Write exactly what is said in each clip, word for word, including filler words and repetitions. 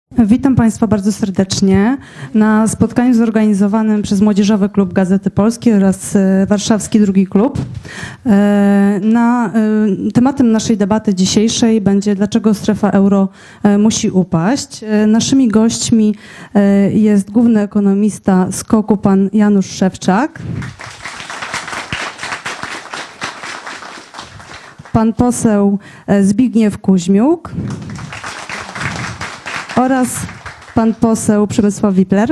Witam Państwa bardzo serdecznie na spotkaniu zorganizowanym przez Młodzieżowy Klub Gazety Polskiej oraz Warszawski Drugi Klub. Na, tematem naszej debaty dzisiejszej będzie dlaczego strefa euro musi upaść. Naszymi gośćmi jest główny ekonomista SKOK-u pan Janusz Szewczak, pan poseł Zbigniew Kuźmiuk oraz pan poseł Przemysław Wipler.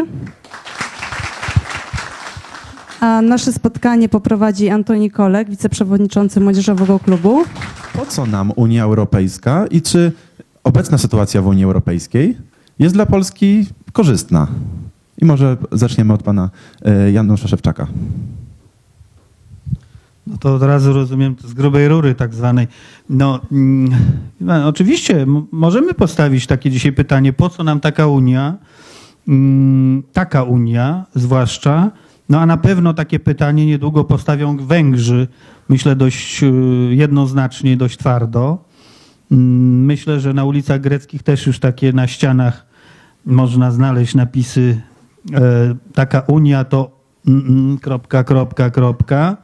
A nasze spotkanie poprowadzi Antoni Kolek, wiceprzewodniczący Młodzieżowego Klubu. Po co nam Unia Europejska i czy obecna sytuacja w Unii Europejskiej jest dla Polski korzystna? I może zaczniemy od pana Janusza Szewczaka. No to od razu rozumiem z grubej rury tak zwanej. No mm, oczywiście możemy postawić takie dzisiaj pytanie, po co nam taka Unia, mm, taka Unia zwłaszcza, no a na pewno takie pytanie niedługo postawią Węgrzy, myślę dość jednoznacznie, dość twardo. Mm, myślę, że na ulicach greckich też już takie na ścianach można znaleźć napisy e, taka Unia to mm, kropka, kropka, kropka.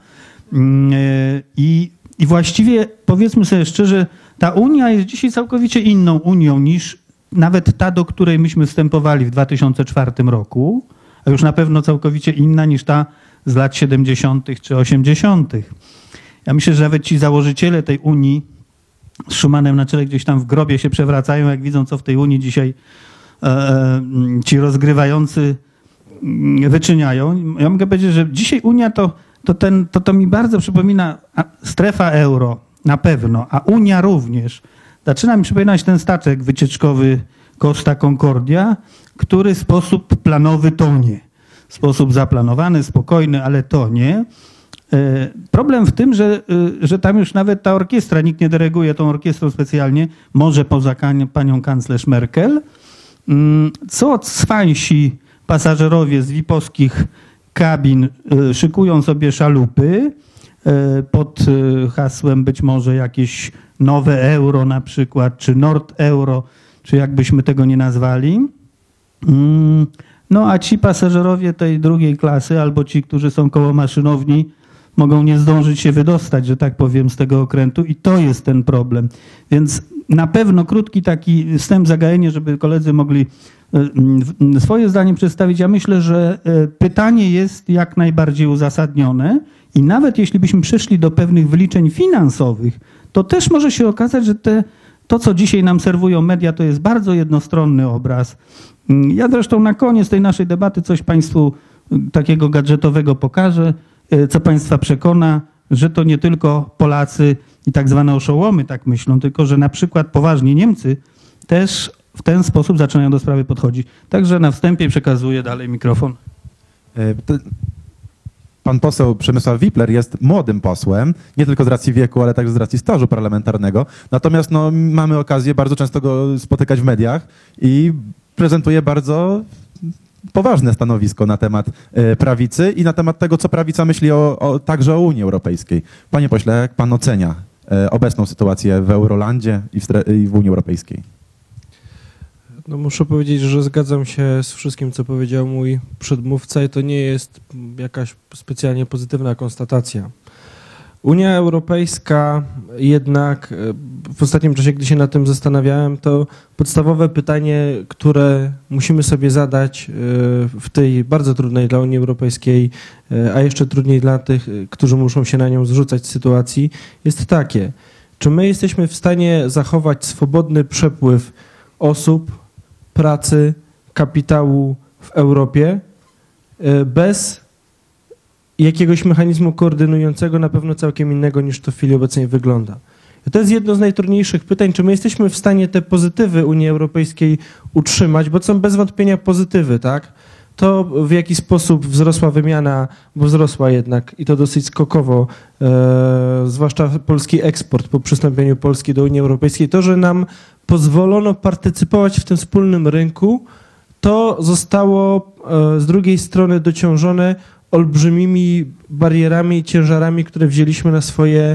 I, I właściwie powiedzmy sobie szczerze, ta Unia jest dzisiaj całkowicie inną Unią niż nawet ta, do której myśmy wstępowali w dwa tysiące czwartym roku, a już na pewno całkowicie inna niż ta z lat siedemdziesiątych czy osiemdziesiątych. Ja myślę, że nawet ci założyciele tej Unii z Schumanem na czele gdzieś tam w grobie się przewracają, jak widzą, co w tej Unii dzisiaj e, ci rozgrywający wyczyniają. Ja mogę powiedzieć, że dzisiaj Unia to To, ten, to, to mi bardzo przypomina strefa euro, na pewno, a Unia również. Zaczyna mi przypominać ten statek wycieczkowy Costa Concordia, który w sposób planowy tonie. W sposób zaplanowany, spokojny, ale tonie. Problem w tym, że, że tam już nawet ta orkiestra, nikt nie dyryguje tą orkiestrą specjalnie, może poza panią kanclerz Merkel. Co cwańsi pasażerowie z vipowskich kabin szykują sobie szalupy pod hasłem być może jakieś nowe euro na przykład, czy Nord Euro, czy jakbyśmy tego nie nazwali. No a ci pasażerowie tej drugiej klasy albo ci, którzy są koło maszynowni, mogą nie zdążyć się wydostać, że tak powiem, z tego okrętu i to jest ten problem. Więc na pewno krótki taki wstęp, zagajenie, żeby koledzy mogli swoje zdanie przedstawić. Ja myślę, że pytanie jest jak najbardziej uzasadnione i nawet jeśli byśmy przeszli do pewnych wyliczeń finansowych, to też może się okazać, że te, to, co dzisiaj nam serwują media, to jest bardzo jednostronny obraz. Ja zresztą na koniec tej naszej debaty coś Państwu takiego gadżetowego pokażę, co Państwa przekona, że to nie tylko Polacy i tak zwane oszołomy tak myślą, tylko że na przykład poważni Niemcy też w ten sposób zaczynają do sprawy podchodzić. Także na wstępie przekazuję dalej mikrofon. Pan poseł Przemysław Wipler jest młodym posłem, nie tylko z racji wieku, ale także z racji stażu parlamentarnego. Natomiast no, mamy okazję bardzo często go spotykać w mediach i prezentuje bardzo poważne stanowisko na temat prawicy i na temat tego, co prawica myśli o, o, także o Unii Europejskiej. Panie pośle, jak pan ocenia obecną sytuację w Eurolandzie i w, i w Unii Europejskiej? No muszę powiedzieć, że zgadzam się z wszystkim, co powiedział mój przedmówca i to nie jest jakaś specjalnie pozytywna konstatacja. Unia Europejska jednak w ostatnim czasie, gdy się nad tym zastanawiałem, to podstawowe pytanie, które musimy sobie zadać w tej bardzo trudnej dla Unii Europejskiej, a jeszcze trudniej dla tych, którzy muszą się na nią zrzucać sytuacji, jest takie. Czy my jesteśmy w stanie zachować swobodny przepływ osób, pracy, kapitału w Europie bez jakiegoś mechanizmu koordynującego, na pewno całkiem innego niż to w chwili obecnej wygląda. To jest jedno z najtrudniejszych pytań, czy my jesteśmy w stanie te pozytywy Unii Europejskiej utrzymać, bo to są bez wątpienia pozytywy, tak? To w jaki sposób wzrosła wymiana, bo wzrosła jednak i to dosyć skokowo, e, zwłaszcza polski eksport po przystąpieniu Polski do Unii Europejskiej, to, że nam pozwolono partycypować w tym wspólnym rynku, to zostało e, z drugiej strony dociążone olbrzymimi barierami i ciężarami, które wzięliśmy na swoje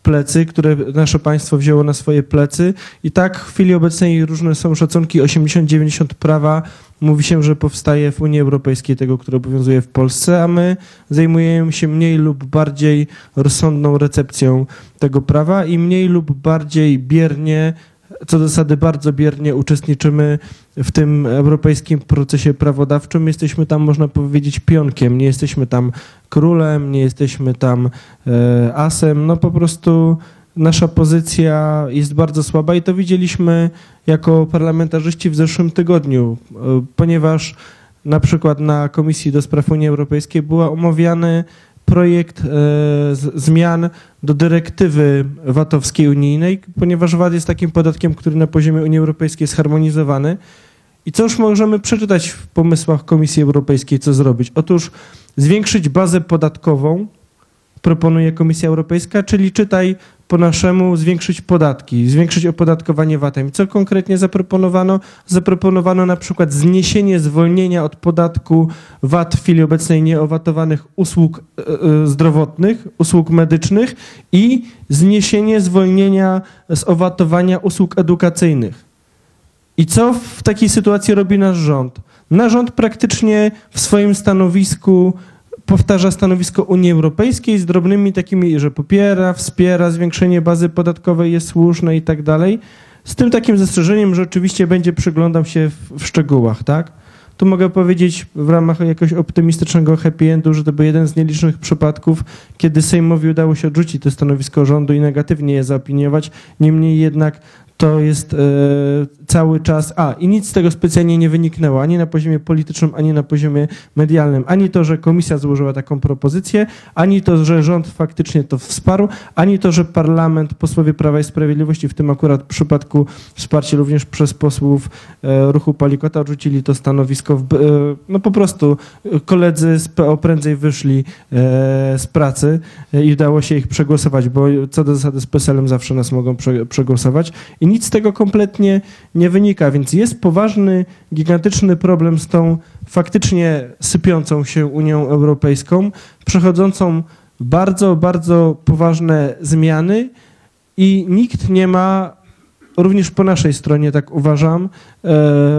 plecy, które nasze państwo wzięło na swoje plecy i tak w chwili obecnej różne są szacunki, osiemdziesiąt dziewięćdziesiąt prawa mówi się, że powstaje w Unii Europejskiej tego, które obowiązuje w Polsce, a my zajmujemy się mniej lub bardziej rozsądną recepcją tego prawa i mniej lub bardziej biernie, co do zasady bardzo biernie uczestniczymy w tym europejskim procesie prawodawczym. Jesteśmy tam, można powiedzieć, pionkiem. Nie jesteśmy tam królem, nie jesteśmy tam e, asem. No po prostu nasza pozycja jest bardzo słaba i to widzieliśmy jako parlamentarzyści w zeszłym tygodniu, e, ponieważ na przykład na Komisji do Spraw Unii Europejskiej był omawiany projekt e, z, zmian do dyrektywy vatowskiej unijnej, ponieważ V A T jest takim podatkiem, który na poziomie Unii Europejskiej jest harmonizowany. I co już możemy przeczytać w pomysłach Komisji Europejskiej, co zrobić? Otóż zwiększyć bazę podatkową, proponuje Komisja Europejska, czyli czytaj po naszemu zwiększyć podatki, zwiększyć opodatkowanie V A T-em. Co konkretnie zaproponowano? Zaproponowano na przykład zniesienie zwolnienia od podatku V A T w chwili obecnej nieowatowanych usług e, zdrowotnych, usług medycznych i zniesienie zwolnienia z owatowania usług edukacyjnych. I co w takiej sytuacji robi nasz rząd? Nasz rząd praktycznie w swoim stanowisku powtarza stanowisko Unii Europejskiej z drobnymi takimi, że popiera, wspiera, zwiększenie bazy podatkowej jest słuszne i tak dalej. Z tym takim zastrzeżeniem, że oczywiście będzie przyglądał się w, w szczegółach, tak? Tu mogę powiedzieć w ramach jakiegoś optymistycznego happy endu, że to był jeden z nielicznych przypadków, kiedy Sejmowi udało się odrzucić to stanowisko rządu i negatywnie je zaopiniować. Niemniej jednak to jest e, cały czas, a i nic z tego specjalnie nie wyniknęło, ani na poziomie politycznym, ani na poziomie medialnym. Ani to, że komisja złożyła taką propozycję, ani to, że rząd faktycznie to wsparł, ani to, że parlament, posłowie Prawa i Sprawiedliwości, w tym akurat przypadku wsparcie również przez posłów e, ruchu Palikota, odrzucili to stanowisko. W, e, no po prostu koledzy z P O prędzej wyszli e, z pracy e, i udało się ich przegłosować, bo co do zasady z P S L-em zawsze nas mogą prze, przegłosować. I nic z tego kompletnie nie wynika, więc jest poważny, gigantyczny problem z tą faktycznie sypiącą się Unią Europejską, przechodzącą bardzo, bardzo poważne zmiany i nikt nie ma, również po naszej stronie, tak uważam, e,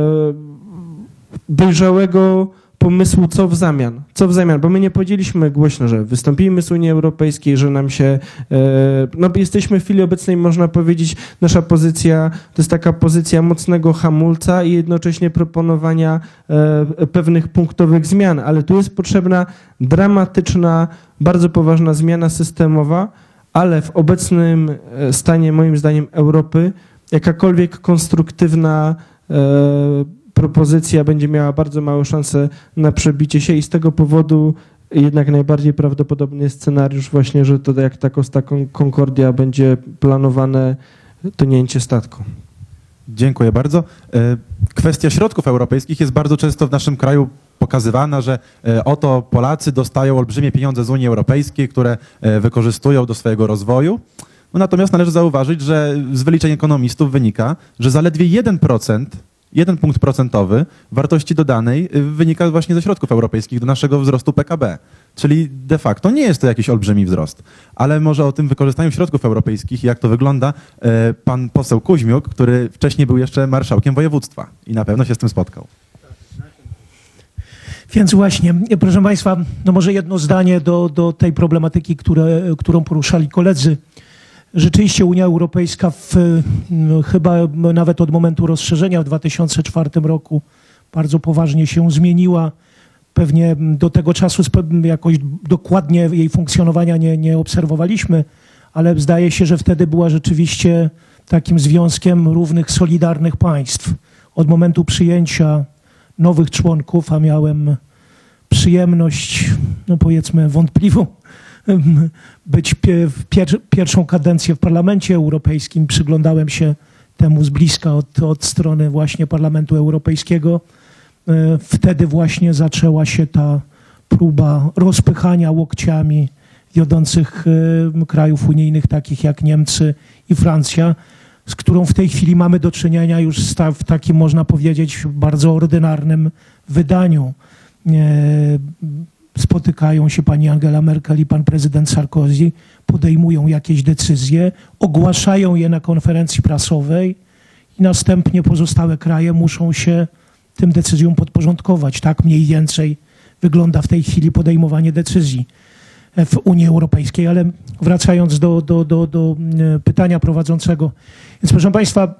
dojrzałego pomysłu, co w zamian. Co w zamian, bo my nie powiedzieliśmy głośno, że wystąpimy z Unii Europejskiej, że nam się, e, no jesteśmy w chwili obecnej, można powiedzieć, nasza pozycja to jest taka pozycja mocnego hamulca i jednocześnie proponowania e, pewnych punktowych zmian, ale tu jest potrzebna dramatyczna, bardzo poważna zmiana systemowa, ale w obecnym stanie, moim zdaniem, Europy jakakolwiek konstruktywna e, propozycja będzie miała bardzo małe szanse na przebicie się i z tego powodu jednak najbardziej prawdopodobny jest scenariusz właśnie, że to jak ta Costa Concordia będzie planowane tonięcie statku. Dziękuję bardzo. Kwestia środków europejskich jest bardzo często w naszym kraju pokazywana, że oto Polacy dostają olbrzymie pieniądze z Unii Europejskiej, które wykorzystują do swojego rozwoju. No natomiast należy zauważyć, że z wyliczeń ekonomistów wynika, że zaledwie jeden procent Jeden punkt procentowy wartości dodanej wynika właśnie ze środków europejskich do naszego wzrostu P K B. Czyli de facto nie jest to jakiś olbrzymi wzrost. Ale może o tym wykorzystaniu środków europejskich i jak to wygląda pan poseł Kuźmiuk, który wcześniej był jeszcze marszałkiem województwa i na pewno się z tym spotkał. Więc właśnie, proszę Państwa, no może jedno zdanie do, do tej problematyki, które, którą poruszali koledzy. Rzeczywiście Unia Europejska w, no, chyba nawet od momentu rozszerzenia w dwa tysiące czwartym roku bardzo poważnie się zmieniła. Pewnie do tego czasu jakoś dokładnie jej funkcjonowania nie, nie obserwowaliśmy, ale zdaje się, że wtedy była rzeczywiście takim związkiem równych, solidarnych państw. Od momentu przyjęcia nowych członków, a miałem przyjemność, no powiedzmy wątpliwą, być pier pierwszą kadencję w Parlamencie Europejskim. Przyglądałem się temu z bliska od, od strony właśnie Parlamentu Europejskiego. Wtedy właśnie zaczęła się ta próba rozpychania łokciami wiodących krajów unijnych, takich jak Niemcy i Francja, z którą w tej chwili mamy do czynienia już w takim, można powiedzieć, bardzo ordynarnym wydaniu. spotykają się pani Angela Merkel i pan prezydent Sarkozy, podejmują jakieś decyzje, ogłaszają je na konferencji prasowej i następnie pozostałe kraje muszą się tym decyzjom podporządkować. Tak mniej więcej wygląda w tej chwili podejmowanie decyzji w Unii Europejskiej. Ale wracając do, do, do, do pytania prowadzącego. Więc proszę państwa,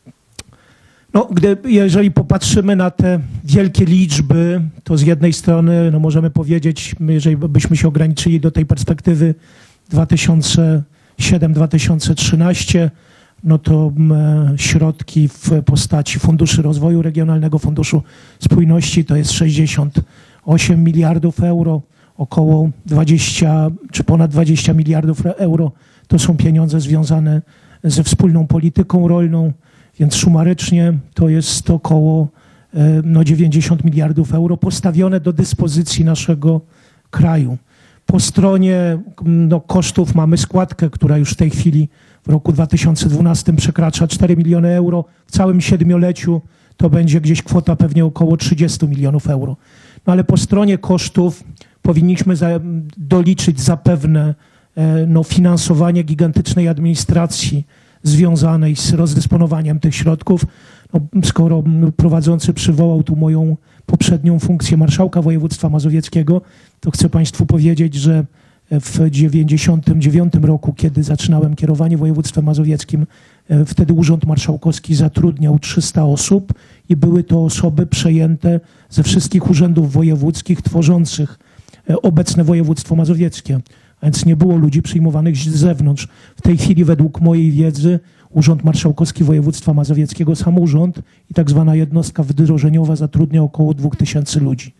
no, gdy, jeżeli popatrzymy na te wielkie liczby, to z jednej strony no, możemy powiedzieć, jeżeli byśmy się ograniczyli do tej perspektywy dwa tysiące siódmy do dwa tysiące trzynastego, no to m, środki w postaci Funduszy Rozwoju Regionalnego, Funduszu Spójności to jest sześćdziesiąt osiem miliardów euro, około dwadzieścia czy ponad dwadzieścia miliardów euro to są pieniądze związane ze wspólną polityką rolną, więc sumarycznie to jest około no, dziewięćdziesiąt miliardów euro postawione do dyspozycji naszego kraju. Po stronie no, kosztów mamy składkę, która już w tej chwili w roku dwa tysiące dwunastym przekracza cztery miliony euro. W całym siedmioleciu to będzie gdzieś kwota pewnie około trzydzieści milionów euro. No ale po stronie kosztów powinniśmy za, doliczyć zapewne no, finansowanie gigantycznej administracji związanej z rozdysponowaniem tych środków. No, skoro prowadzący przywołał tu moją poprzednią funkcję marszałka województwa mazowieckiego, to chcę państwu powiedzieć, że w dziewięćdziesiątym dziewiątym roku, kiedy zaczynałem kierowanie województwem mazowieckim, wtedy Urząd Marszałkowski zatrudniał trzysta osób i były to osoby przejęte ze wszystkich urzędów wojewódzkich tworzących obecne województwo mazowieckie. A więc nie było ludzi przyjmowanych z zewnątrz. W tej chwili według mojej wiedzy Urząd Marszałkowski Województwa Mazowieckiego, sam urząd i tak zwana jednostka wdrożeniowa zatrudnia około dwóch tysięcy ludzi.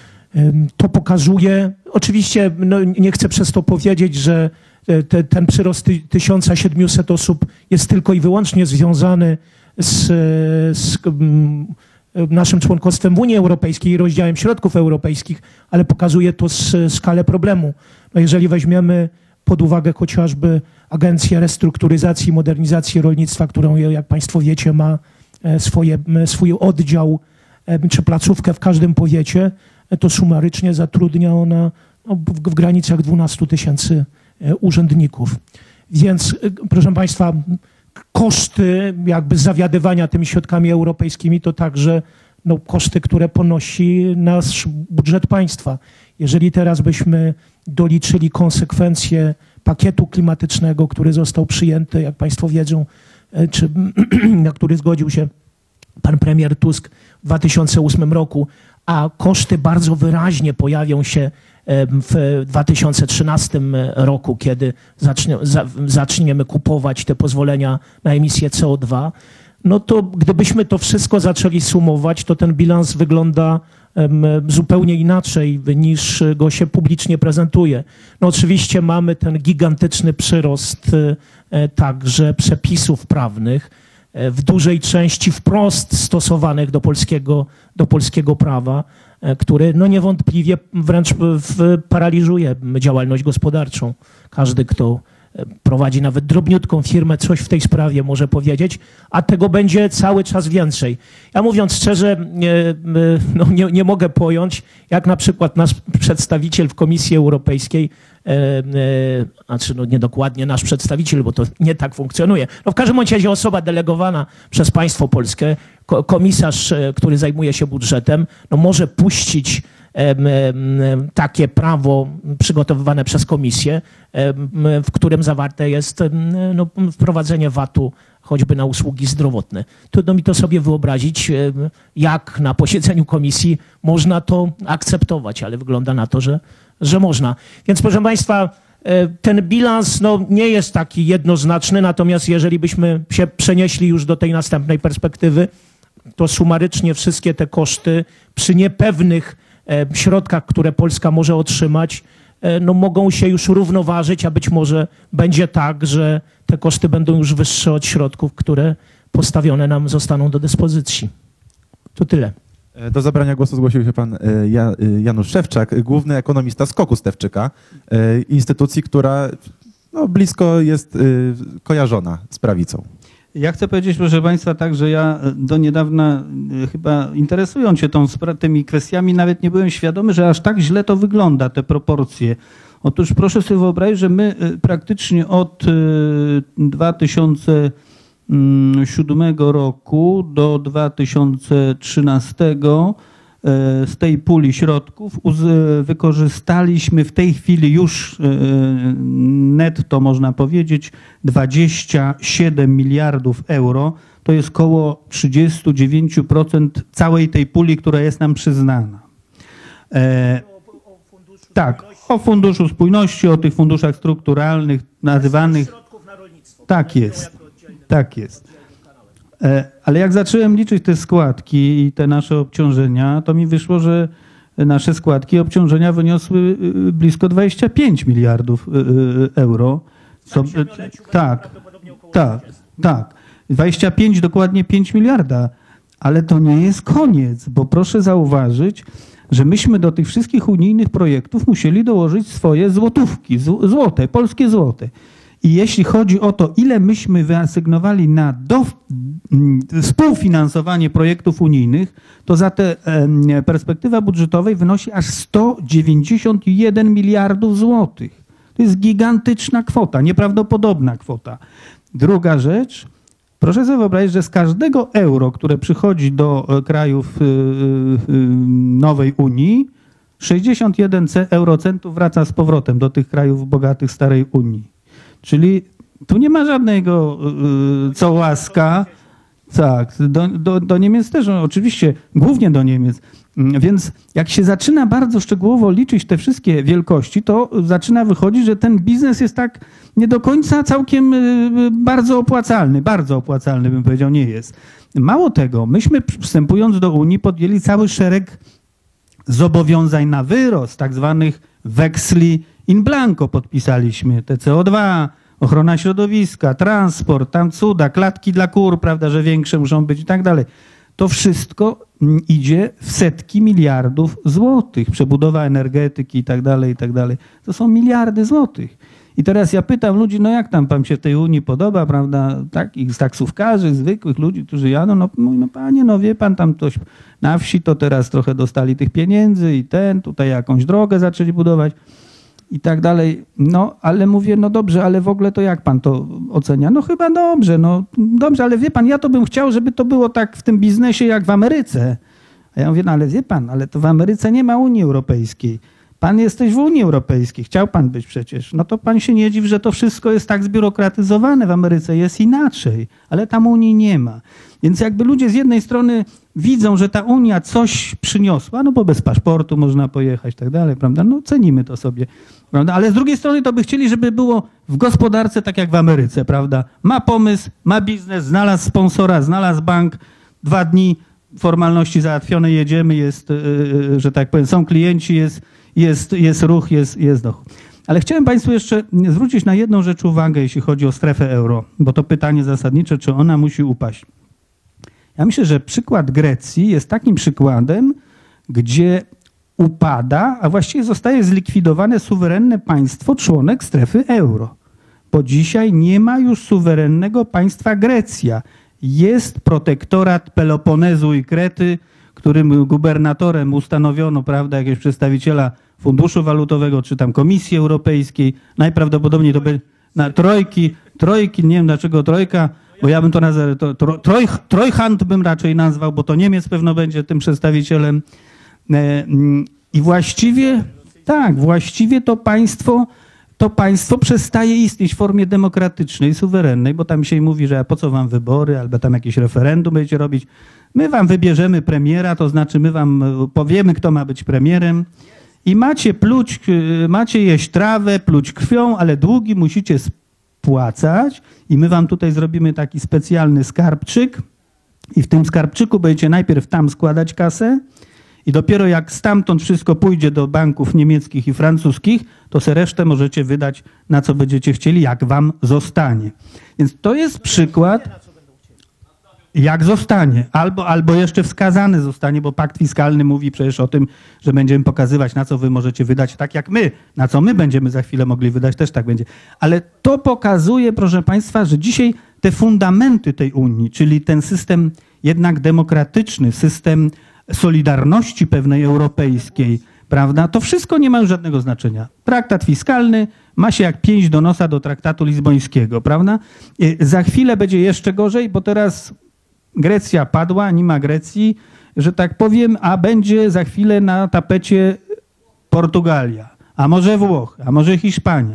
To pokazuje, oczywiście no, nie chcę przez to powiedzieć, że te, ten przyrost tysiąc siedemset osób jest tylko i wyłącznie związany z, z naszym członkostwem w Unii Europejskiej i rozdziałem środków europejskich, ale pokazuje to skalę problemu. No jeżeli weźmiemy pod uwagę chociażby Agencję Restrukturyzacji i Modernizacji Rolnictwa, którą, jak państwo wiecie, ma swoje, swój oddział czy placówkę w każdym powiecie, to sumarycznie zatrudnia ona no, w, w granicach dwunastu tysięcy urzędników. Więc, proszę państwa, koszty jakby zawiadywania tymi środkami europejskimi to także no, koszty, które ponosi nasz budżet państwa. Jeżeli teraz byśmy doliczyli konsekwencje pakietu klimatycznego, który został przyjęty, jak państwo wiedzą, czy na który zgodził się pan premier Tusk w dwa tysiące ósmym roku, a koszty bardzo wyraźnie pojawią się w dwa tysiące trzynastym roku, kiedy zacznie, za, zaczniemy kupować te pozwolenia na emisję C O dwa, no to gdybyśmy to wszystko zaczęli sumować, to ten bilans wygląda um, zupełnie inaczej niż go się publicznie prezentuje. No oczywiście mamy ten gigantyczny przyrost e, także przepisów prawnych, e, w dużej części wprost stosowanych do polskiego, do polskiego prawa, e, który no niewątpliwie wręcz w, paraliżuje działalność gospodarczą. Każdy, kto prowadzi nawet drobniutką firmę, coś w tej sprawie może powiedzieć, a tego będzie cały czas więcej. Ja mówiąc szczerze, nie, no nie, nie mogę pojąć, jak na przykład nasz przedstawiciel w Komisji Europejskiej, e, e, znaczy no niedokładnie nasz przedstawiciel, bo to nie tak funkcjonuje. No w każdym razie osoba delegowana przez państwo polskie, komisarz, który zajmuje się budżetem, no może puścić takie prawo przygotowywane przez komisję, w którym zawarte jest no, wprowadzenie vatu choćby na usługi zdrowotne. Trudno mi to sobie wyobrazić, jak na posiedzeniu komisji można to akceptować, ale wygląda na to, że, że można. Więc proszę państwa, ten bilans no, nie jest taki jednoznaczny, natomiast jeżeli byśmy się przenieśli już do tej następnej perspektywy, to sumarycznie wszystkie te koszty przy niepewnych środkach, które Polska może otrzymać, no mogą się już równoważyć, a być może będzie tak, że te koszty będą już wyższe od środków, które postawione nam zostaną do dyspozycji. To tyle. Do zabrania głosu zgłosił się pan Janusz Szewczak, główny ekonomista SKOK-u Stefczyka, instytucji, która no, blisko jest kojarzona z prawicą. Ja chcę powiedzieć, proszę Państwa, tak, że ja do niedawna chyba interesując się tą, tymi kwestiami nawet nie byłem świadomy, że aż tak źle to wygląda, te proporcje. Otóż proszę sobie wyobrazić, że my praktycznie od dwa tysiące siódmego roku do dwa tysiące trzynastego z tej puli środków wykorzystaliśmy w tej chwili już netto, można powiedzieć, dwadzieścia siedem miliardów euro. To jest około trzydzieści dziewięć procent całej tej puli, która jest nam przyznana. E, tak, o Funduszu Spójności, o tych funduszach strukturalnych nazywanych. Tak jest, tak jest. Ale jak zacząłem liczyć te składki i te nasze obciążenia, to mi wyszło, że nasze składki i obciążenia wyniosły blisko dwadzieścia pięć miliardów euro. Co, tak, tak, tak. dwadzieścia pięć, dokładnie pięć miliarda. Ale to nie jest koniec, bo proszę zauważyć, że myśmy do tych wszystkich unijnych projektów musieli dołożyć swoje złotówki, złote, polskie złote. I jeśli chodzi o to, ile myśmy wyasygnowali na do, współfinansowanie projektów unijnych, to za tę e, perspektywę budżetowej wynosi aż sto dziewięćdziesiąt jeden miliardów złotych. To jest gigantyczna kwota, nieprawdopodobna kwota. Druga rzecz, proszę sobie wyobrazić, że z każdego euro, które przychodzi do krajów y, y, nowej Unii, sześćdziesiąt jeden eurocentów wraca z powrotem do tych krajów bogatych starej Unii. Czyli tu nie ma żadnego y, co łaska. Tak, do, do, do Niemiec też, no, oczywiście, głównie do Niemiec. Więc jak się zaczyna bardzo szczegółowo liczyć te wszystkie wielkości, to zaczyna wychodzić, że ten biznes jest tak nie do końca całkiem y, bardzo opłacalny. Bardzo opłacalny, bym powiedział, nie jest. Mało tego, myśmy wstępując do Unii podjęli cały szereg zobowiązań na wyrost, tak zwanych weksli in blanco podpisaliśmy, te C O dwa, ochrona środowiska, transport, tam cuda, klatki dla kur, prawda, że większe muszą być i tak dalej. To wszystko idzie w setki miliardów złotych. Przebudowa energetyki i tak dalej, i tak dalej. To są miliardy złotych. I teraz ja pytam ludzi, no jak tam wam się w tej Unii podoba, prawda, takich taksówkarzy, zwykłych ludzi, którzy jadą, no, no panie, no wie pan, tam ktoś na wsi to teraz trochę dostali tych pieniędzy i ten, tutaj jakąś drogę zaczęli budować i tak dalej. No, ale mówię, no dobrze, ale w ogóle to jak pan to ocenia? No chyba dobrze, no dobrze, ale wie pan, ja to bym chciał, żeby to było tak w tym biznesie jak w Ameryce. A ja mówię, no ale wie pan, ale to w Ameryce nie ma Unii Europejskiej. Pan jesteś w Unii Europejskiej, chciał pan być przecież. No to pan się nie dziw, że to wszystko jest tak zbiurokratyzowane. W Ameryce jest inaczej, ale tam Unii nie ma. Więc jakby ludzie z jednej strony widzą, że ta Unia coś przyniosła, no bo bez paszportu można pojechać i tak dalej, prawda? No cenimy to sobie, prawda? Ale z drugiej strony to by chcieli, żeby było w gospodarce tak jak w Ameryce, prawda? Ma pomysł, ma biznes, znalazł sponsora, znalazł bank, dwa dni formalności załatwione, jedziemy, jest, że tak powiem, są klienci, jest, jest, jest ruch, jest, jest dochód. Ale chciałem Państwu jeszcze zwrócić na jedną rzecz uwagę, jeśli chodzi o strefę euro, bo to pytanie zasadnicze, czy ona musi upaść. Ja myślę, że przykład Grecji jest takim przykładem, gdzie upada, a właściwie zostaje zlikwidowane suwerenne państwo, członek strefy euro. Bo dzisiaj nie ma już suwerennego państwa Grecja. Jest protektorat Peloponezu i Krety, którym gubernatorem ustanowiono, prawda, jakiegoś przedstawiciela Funduszu Walutowego, czy tam Komisji Europejskiej. Najprawdopodobniej to będzie na trojki, trojki, nie wiem dlaczego trojka, bo ja bym to nazwał, to, to, troj, Trojhand bym raczej nazwał, bo to Niemiec pewno będzie tym przedstawicielem. I właściwie, tak, właściwie to państwo, to państwo przestaje istnieć w formie demokratycznej, suwerennej, bo tam się mówi, że po co wam wybory, albo tam jakieś referendum będziecie robić. My wam wybierzemy premiera, to znaczy my wam powiemy, kto ma być premierem i macie pluć, macie jeść trawę, pluć krwią, ale długi musicie spłacać i my wam tutaj zrobimy taki specjalny skarbczyk i w tym skarbczyku będziecie najpierw tam składać kasę i dopiero jak stamtąd wszystko pójdzie do banków niemieckich i francuskich, to se resztę możecie wydać na co będziecie chcieli, jak wam zostanie. Więc to jest przykład, jak zostanie, albo, albo jeszcze wskazany zostanie, bo pakt fiskalny mówi przecież o tym, że będziemy pokazywać, na co wy możecie wydać, tak jak my, na co my będziemy za chwilę mogli wydać, też tak będzie. Ale to pokazuje, proszę Państwa, że dzisiaj te fundamenty tej Unii, czyli ten system jednak demokratyczny, system solidarności pewnej europejskiej, prawda, to wszystko nie ma już żadnego znaczenia. Traktat fiskalny ma się jak pięść do nosa do traktatu lizbońskiego, prawda? Za chwilę będzie jeszcze gorzej, bo teraz Grecja padła, nie ma Grecji, że tak powiem, a będzie za chwilę na tapecie Portugalia, a może Włochy, a może Hiszpania.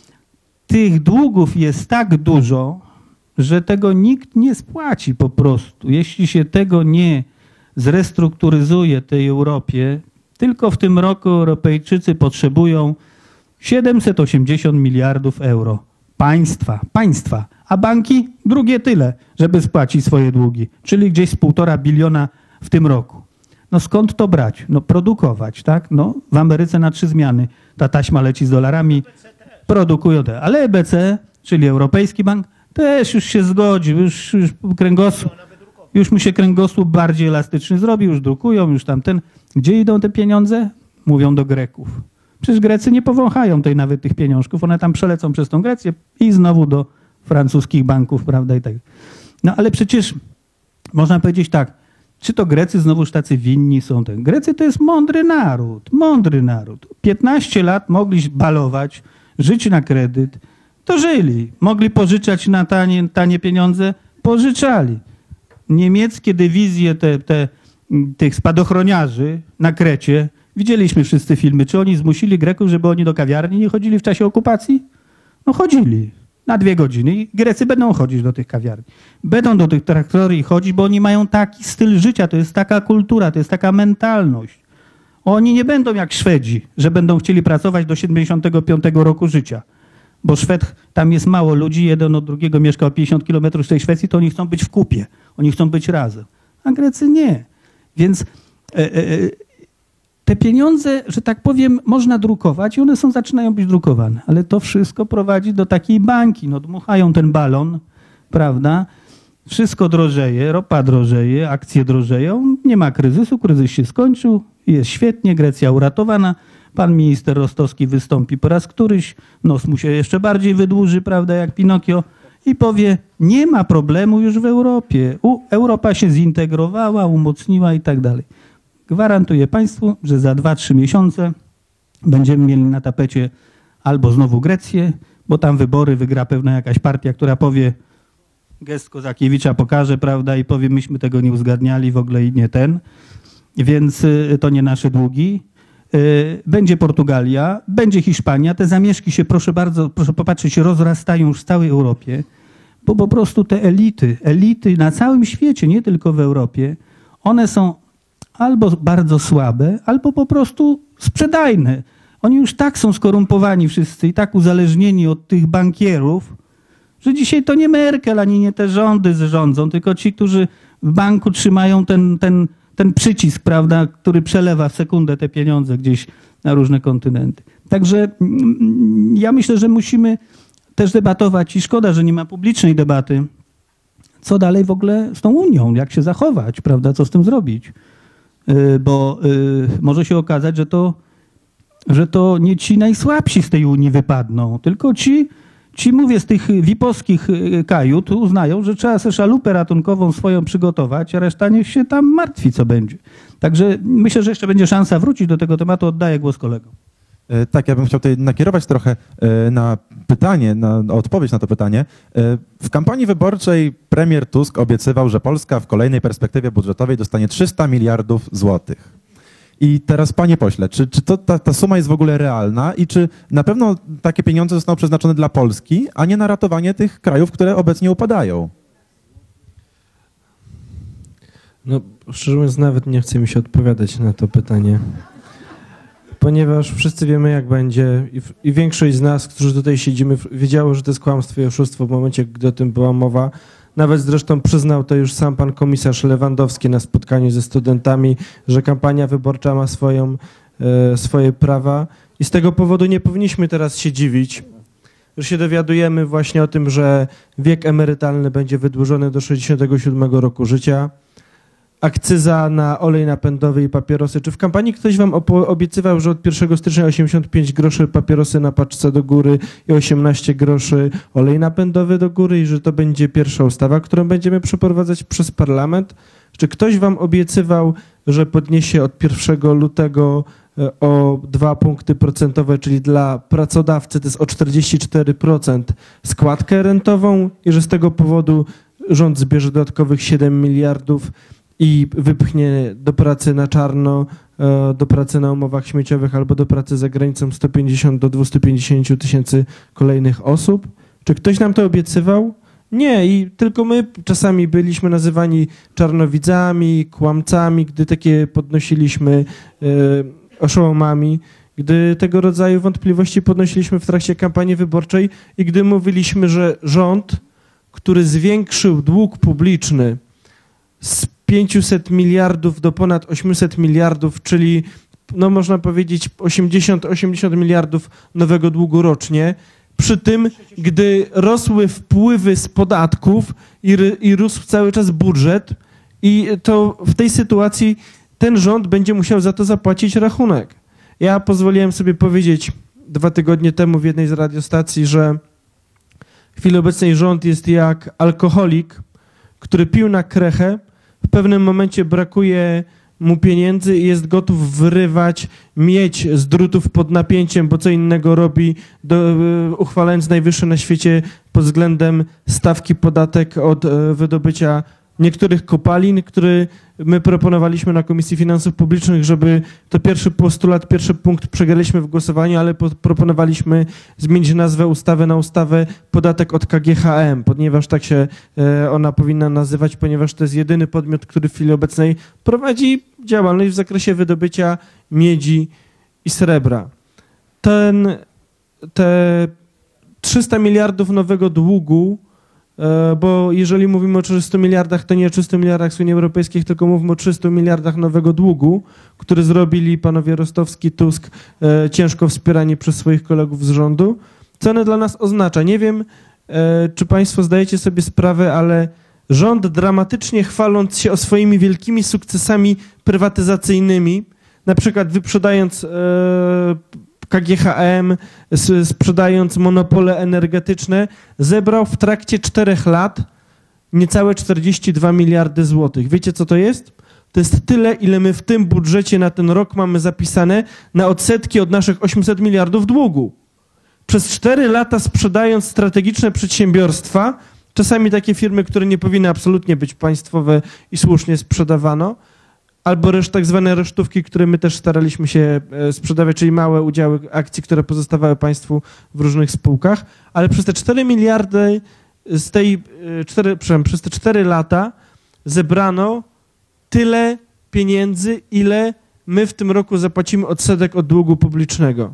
Tych długów jest tak dużo, że tego nikt nie spłaci po prostu. Jeśli się tego nie zrestrukturyzuje tej Europie, tylko w tym roku Europejczycy potrzebują siedemset osiemdziesiąt miliardów euro. Państwa, państwa, a banki drugie tyle, żeby spłacić swoje długi, czyli gdzieś z półtora biliona w tym roku. No skąd to brać? No produkować, tak? No w Ameryce na trzy zmiany ta taśma leci z dolarami, produkują te, ale E B C, czyli Europejski Bank, też już się zgodził, już, już kręgosłup, już mu się kręgosłup bardziej elastyczny zrobił, już drukują, już tamten. Gdzie idą te pieniądze? Mówią do Greków. Przecież Grecy nie powąchają tej nawet tych pieniążków, one tam przelecą przez tą Grecję i znowu do francuskich banków, prawda, i tak. No ale przecież można powiedzieć tak, czy to Grecy znowuż tacy winni są? Ten. Grecy to jest mądry naród, mądry naród. piętnaście lat mogli balować, żyć na kredyt, to żyli. Mogli pożyczać na tanie, tanie pieniądze, pożyczali. Niemieckie dywizje te, te, tych spadochroniarzy na Krecie, widzieliśmy wszyscy filmy, czy oni zmusili Greków, żeby oni do kawiarni nie chodzili w czasie okupacji? No chodzili. Na dwie godziny i Grecy będą chodzić do tych kawiarni. Będą do tych traktorii chodzić, bo oni mają taki styl życia, to jest taka kultura, to jest taka mentalność. Oni nie będą jak Szwedzi, że będą chcieli pracować do siedemdziesiątego piątego roku życia. Bo Szwed, tam jest mało ludzi, jeden od drugiego mieszka o pięćdziesiąt kilometrów z tej Szwecji, to oni chcą być w kupie, oni chcą być razem. A Grecy nie. Więc e, e, te pieniądze, że tak powiem, można drukować i one są, zaczynają być drukowane. Ale to wszystko prowadzi do takiej bańki. No, dmuchają ten balon, prawda? Wszystko drożeje, ropa drożeje, akcje drożeją. Nie ma kryzysu, kryzys się skończył, jest świetnie, Grecja uratowana. Pan minister Rostowski wystąpi po raz któryś, nos mu się jeszcze bardziej wydłuży, prawda, jak Pinokio, i powie, nie ma problemu już w Europie. U, Europa się zintegrowała, umocniła i tak dalej. Gwarantuję Państwu, że za dwa trzy miesiące będziemy mieli na tapecie albo znowu Grecję, bo tam wybory wygra pewna jakaś partia, która powie, gest Kozakiewicza pokaże, prawda, i powie, myśmy tego nie uzgadniali w ogóle i nie ten, więc to nie nasze długi. Będzie Portugalia, będzie Hiszpania. Te zamieszki się, proszę bardzo, proszę popatrzeć, rozrastają już w całej Europie, bo po prostu te elity, elity na całym świecie, nie tylko w Europie, one są albo bardzo słabe, albo po prostu sprzedajne. Oni już tak są skorumpowani wszyscy i tak uzależnieni od tych bankierów, że dzisiaj to nie Merkel, ani nie te rządy rządzą, tylko ci, którzy w banku trzymają ten, ten, ten przycisk, prawda, który przelewa w sekundę te pieniądze gdzieś na różne kontynenty. Także ja myślę, że musimy też debatować i szkoda, że nie ma publicznej debaty, co dalej w ogóle z tą Unią, jak się zachować, prawda, co z tym zrobić. Bo może się okazać, że to, że to nie ci najsłabsi z tej Unii wypadną, tylko ci, ci mówię, z tych wipowskich kajut uznają, że trzeba sobie szalupę ratunkową swoją przygotować, a reszta niech się tam martwi, co będzie. Także myślę, że jeszcze będzie szansa wrócić do tego tematu. Oddaję głos kolegom. Tak, ja bym chciał tutaj nakierować trochę na pytanie, na odpowiedź na to pytanie. W kampanii wyborczej premier Tusk obiecywał, że Polska w kolejnej perspektywie budżetowej dostanie trzysta miliardów złotych. I teraz, panie pośle, czy, czy to, ta, ta suma jest w ogóle realna i czy na pewno takie pieniądze zostaną przeznaczone dla Polski, a nie na ratowanie tych krajów, które obecnie upadają? No, szczerze mówiąc, nawet nie chce mi się odpowiadać na to pytanie. Ponieważ wszyscy wiemy, jak będzie i, w, i większość z nas, którzy tutaj siedzimy, wiedziało, że to jest kłamstwo i oszustwo w momencie, gdy o tym była mowa. Nawet zresztą przyznał to już sam pan komisarz Lewandowski na spotkaniu ze studentami, że kampania wyborcza ma swoją, e, swoje prawa i z tego powodu nie powinniśmy teraz się dziwić, że się dowiadujemy właśnie o tym, że wiek emerytalny będzie wydłużony do sześćdziesiątego siódmego roku życia, akcyza na olej napędowy i papierosy. Czy w kampanii ktoś wam obiecywał, że od pierwszego stycznia osiemdziesiąt pięć groszy papierosy na paczce do góry i osiemnaście groszy olej napędowy do góry i że to będzie pierwsza ustawa, którą będziemy przeprowadzać przez parlament? Czy ktoś wam obiecywał, że podniesie od pierwszego lutego o dwa punkty procentowe, czyli dla pracodawcy to jest o czterdzieści cztery procent składkę rentową i że z tego powodu rząd zbierze dodatkowych siedem miliardów i wypchnie do pracy na czarno, do pracy na umowach śmieciowych albo do pracy za granicą sto pięćdziesiąt do dwustu pięćdziesięciu tysięcy kolejnych osób? Czy ktoś nam to obiecywał? Nie, i tylko my czasami byliśmy nazywani czarnowidzami, kłamcami, gdy takie podnosiliśmy oszołomami, gdy tego rodzaju wątpliwości podnosiliśmy w trakcie kampanii wyborczej i gdy mówiliśmy, że rząd, który zwiększył dług publiczny z pięciuset miliardów do ponad osiemset miliardów, czyli no można powiedzieć osiemdziesiąt osiemdziesiąt miliardów nowego długu rocznie, przy tym, gdy rosły wpływy z podatków i, i rósł cały czas budżet i to w tej sytuacji ten rząd będzie musiał za to zapłacić rachunek. Ja pozwoliłem sobie powiedzieć dwa tygodnie temu w jednej z radiostacji, że w chwili obecnej rząd jest jak alkoholik, który pił na krechę, w pewnym momencie brakuje mu pieniędzy i jest gotów wyrywać miedź z drutów pod napięciem, bo co innego robi, do, uchwalając najwyższy na świecie pod względem stawki podatek od wydobycia niektórych kopalin, który my proponowaliśmy na Komisji Finansów Publicznych, żeby to pierwszy postulat, pierwszy punkt przegraliśmy w głosowaniu, ale po, proponowaliśmy zmienić nazwę ustawy na ustawę podatek od K G H M, ponieważ tak się e, ona powinna nazywać, ponieważ to jest jedyny podmiot, który w chwili obecnej prowadzi działalność w zakresie wydobycia miedzi i srebra. Ten, te trzysta miliardów nowego długu, bo jeżeli mówimy o trzystu miliardach, to nie o trzystu miliardach z Unii Europejskiej, tylko mówimy o trzystu miliardach nowego długu, który zrobili panowie Rostowski, Tusk, ciężko wspierani przez swoich kolegów z rządu. Co one dla nas oznacza? Nie wiem, czy państwo zdajecie sobie sprawę, ale rząd dramatycznie chwaląc się o swoimi wielkimi sukcesami prywatyzacyjnymi, na przykład wyprzedając K G H M, sprzedając monopole energetyczne, zebrał w trakcie czterech lat niecałe czterdzieści dwa miliardy złotych. Wiecie, co to jest? To jest tyle, ile my w tym budżecie na ten rok mamy zapisane na odsetki od naszych osiemset miliardów długu. Przez cztery lata sprzedając strategiczne przedsiębiorstwa, czasami takie firmy, które nie powinny absolutnie być państwowe i słusznie sprzedawano, albo reszt, tak zwane resztówki, które my też staraliśmy się sprzedawać, czyli małe udziały akcji, które pozostawały państwu w różnych spółkach, ale przez te cztery miliardy z tej, cztery, przepraszam, przez te cztery lata zebrano tyle pieniędzy, ile my w tym roku zapłacimy odsetek od długu publicznego.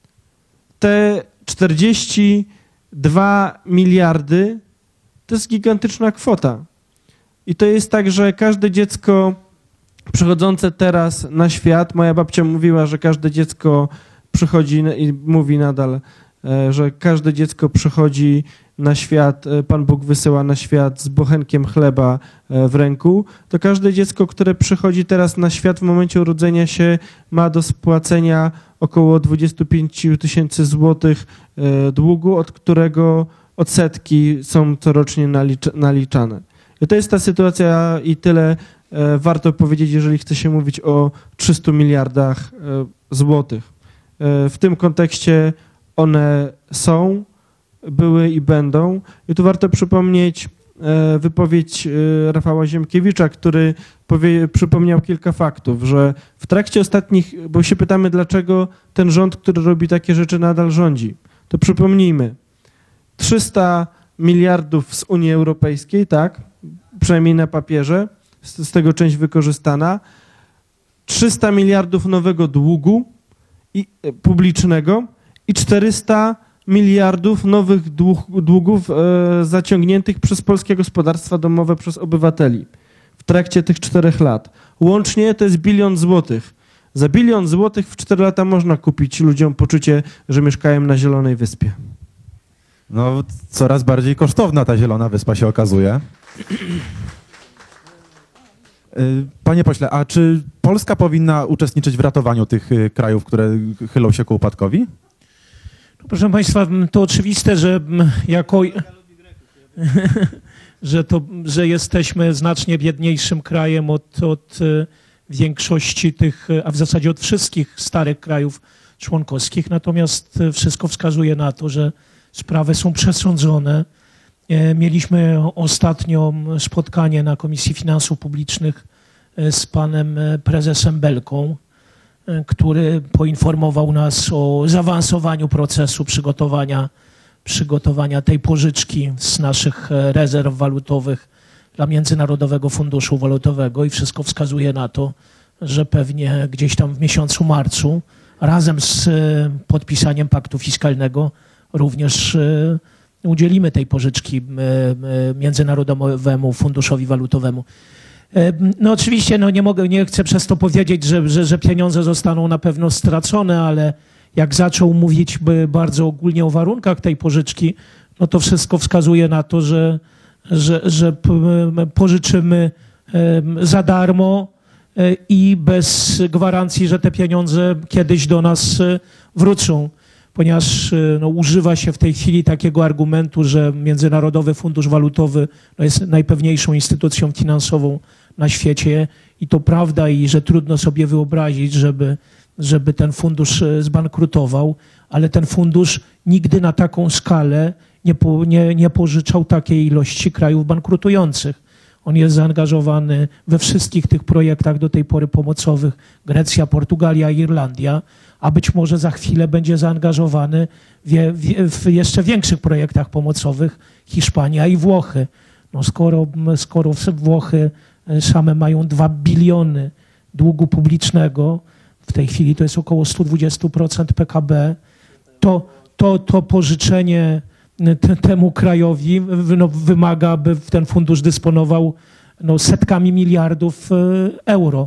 Te czterdzieści dwa miliardy to jest gigantyczna kwota. I to jest tak, że każde dziecko przychodzące teraz na świat, moja babcia mówiła, że każde dziecko przychodzi i mówi nadal, że każde dziecko przychodzi na świat, Pan Bóg wysyła na świat z bochenkiem chleba w ręku, to każde dziecko, które przychodzi teraz na świat w momencie urodzenia się, ma do spłacenia około dwadzieścia pięć tysięcy złotych długu, od którego odsetki są corocznie naliczane. I to jest ta sytuacja i tyle warto powiedzieć, jeżeli chce się mówić o trzystu miliardach złotych. W tym kontekście one są, były i będą. I tu warto przypomnieć wypowiedź Rafała Ziemkiewicza, który powie, przypomniał kilka faktów, że w trakcie ostatnich, bo się pytamy, dlaczego ten rząd, który robi takie rzeczy, nadal rządzi, to przypomnijmy, trzysta miliardów z Unii Europejskiej, tak, przynajmniej na papierze, z, z tego część wykorzystana, trzysta miliardów nowego długu i, e, publicznego i czterysta miliardów nowych dług, długów e, zaciągniętych przez polskie gospodarstwa domowe, przez obywateli w trakcie tych czterech lat. Łącznie to jest bilion złotych. Za bilion złotych w cztery lata można kupić ludziom poczucie, że mieszkają na Zielonej Wyspie. No, coraz bardziej kosztowna ta Zielona Wyspa się okazuje. Panie pośle, a czy Polska powinna uczestniczyć w ratowaniu tych krajów, które chylą się ku upadkowi? Proszę Państwa, to oczywiste, że jako... że, to, że jesteśmy znacznie biedniejszym krajem od, od większości tych, a w zasadzie od wszystkich starych krajów członkowskich. Natomiast wszystko wskazuje na to, że sprawy są przesądzone. Mieliśmy ostatnio spotkanie na Komisji Finansów Publicznych z panem prezesem Belką, który poinformował nas o zaawansowaniu procesu przygotowania, przygotowania tej pożyczki z naszych rezerw walutowych dla Międzynarodowego Funduszu Walutowego i wszystko wskazuje na to, że pewnie gdzieś tam w miesiącu marcu razem z podpisaniem paktu fiskalnego również udzielimy tej pożyczki Międzynarodowemu Funduszowi Walutowemu. No oczywiście no nie mogę, nie chcę przez to powiedzieć, że, że, że pieniądze zostaną na pewno stracone, ale jak zaczął mówić bardzo ogólnie o warunkach tej pożyczki, no to wszystko wskazuje na to, że, że, że pożyczymy za darmo i bez gwarancji, że te pieniądze kiedyś do nas wrócą. Ponieważ no, używa się w tej chwili takiego argumentu, że Międzynarodowy Fundusz Walutowy no, jest najpewniejszą instytucją finansową na świecie i to prawda i że trudno sobie wyobrazić, żeby, żeby ten fundusz zbankrutował, ale ten fundusz nigdy na taką skalę nie, po, nie, nie pożyczał takiej ilości krajów bankrutujących. On jest zaangażowany we wszystkich tych projektach do tej pory pomocowych, Grecja, Portugalia, Irlandia, a być może za chwilę będzie zaangażowany w, w, w jeszcze większych projektach pomocowych Hiszpania i Włochy. No skoro, skoro Włochy same mają dwa biliony długu publicznego, w tej chwili to jest około sto dwadzieścia procent P K B, to, to, to pożyczenie te, temu krajowi no, wymaga, aby ten fundusz dysponował no, setkami miliardów euro.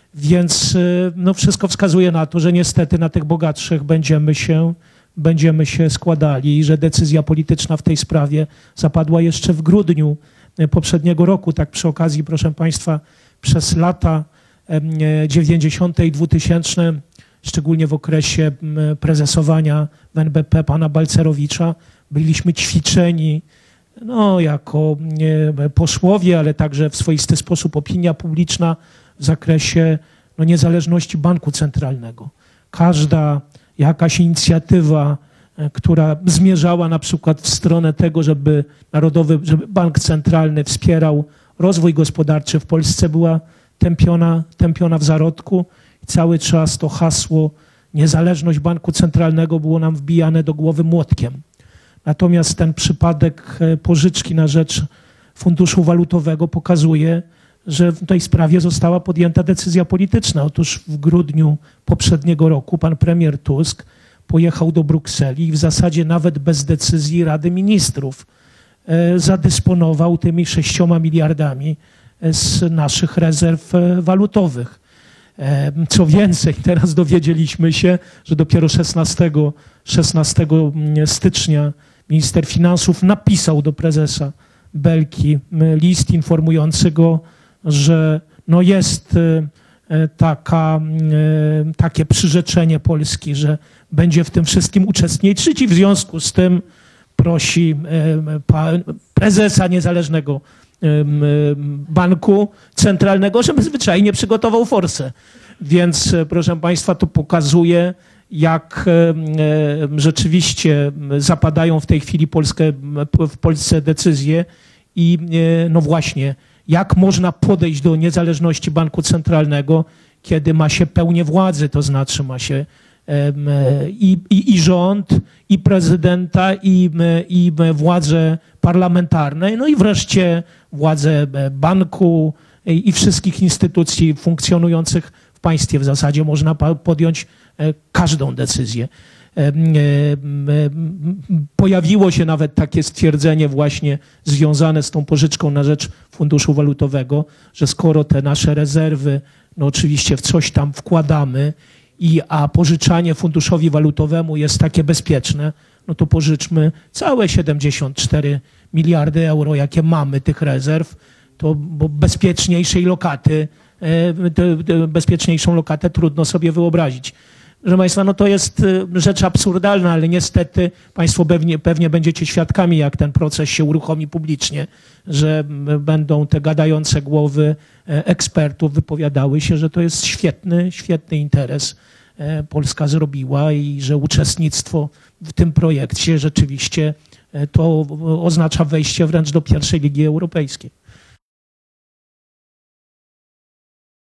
Więc no, wszystko wskazuje na to, że niestety na tych bogatszych będziemy się, będziemy się składali i że decyzja polityczna w tej sprawie zapadła jeszcze w grudniu poprzedniego roku. Tak przy okazji, proszę Państwa, przez lata dziewięćdziesiąte i dwutysięczne, szczególnie w okresie prezesowania w N B P pana Balcerowicza, byliśmy ćwiczeni no, jako posłowie, ale także w swoisty sposób opinia publiczna w zakresie no, niezależności banku centralnego. Każda jakaś inicjatywa, która zmierzała na przykład w stronę tego, żeby Narodowy, żeby Bank Centralny wspierał rozwój gospodarczy w Polsce, była tępiona, tępiona w zarodku i cały czas to hasło niezależność banku centralnego było nam wbijane do głowy młotkiem. Natomiast ten przypadek pożyczki na rzecz Funduszu Walutowego pokazuje, że w tej sprawie została podjęta decyzja polityczna. Otóż w grudniu poprzedniego roku pan premier Tusk pojechał do Brukseli i w zasadzie nawet bez decyzji Rady Ministrów zadysponował tymi sześcioma miliardami z naszych rezerw walutowych. Co więcej, teraz dowiedzieliśmy się, że dopiero szesnastego stycznia minister finansów napisał do prezesa Belki list informujący go, że no jest taka, takie przyrzeczenie Polski, że będzie w tym wszystkim uczestniczyć i w związku z tym prosi prezesa Niezależnego Banku Centralnego, żeby zwyczajnie przygotował forsę. Więc proszę Państwa, to pokazuje, jak rzeczywiście zapadają w tej chwili Polskę, w Polsce decyzje i no właśnie, jak można podejść do niezależności banku centralnego, kiedy ma się pełnię władzy, to znaczy ma się i, i, i rząd, i prezydenta, i, i władze parlamentarne, no i wreszcie władze banku i, i wszystkich instytucji funkcjonujących w państwie. W zasadzie można podjąć każdą decyzję. Pojawiło się nawet takie stwierdzenie właśnie związane z tą pożyczką na rzecz Funduszu Walutowego, że skoro te nasze rezerwy, no oczywiście w coś tam wkładamy, i, a pożyczanie Funduszowi Walutowemu jest takie bezpieczne, no to pożyczmy całe siedemdziesiąt cztery miliardy euro, jakie mamy tych rezerw, to bo bezpieczniejszej lokaty, bezpieczniejszą lokatę trudno sobie wyobrazić. Proszę Państwa, no to jest rzecz absurdalna, ale niestety Państwo pewnie, pewnie będziecie świadkami, jak ten proces się uruchomi publicznie, że będą te gadające głowy ekspertów wypowiadały się, że to jest świetny, świetny interes Polska zrobiła i że uczestnictwo w tym projekcie rzeczywiście to oznacza wejście wręcz do pierwszej ligi europejskiej.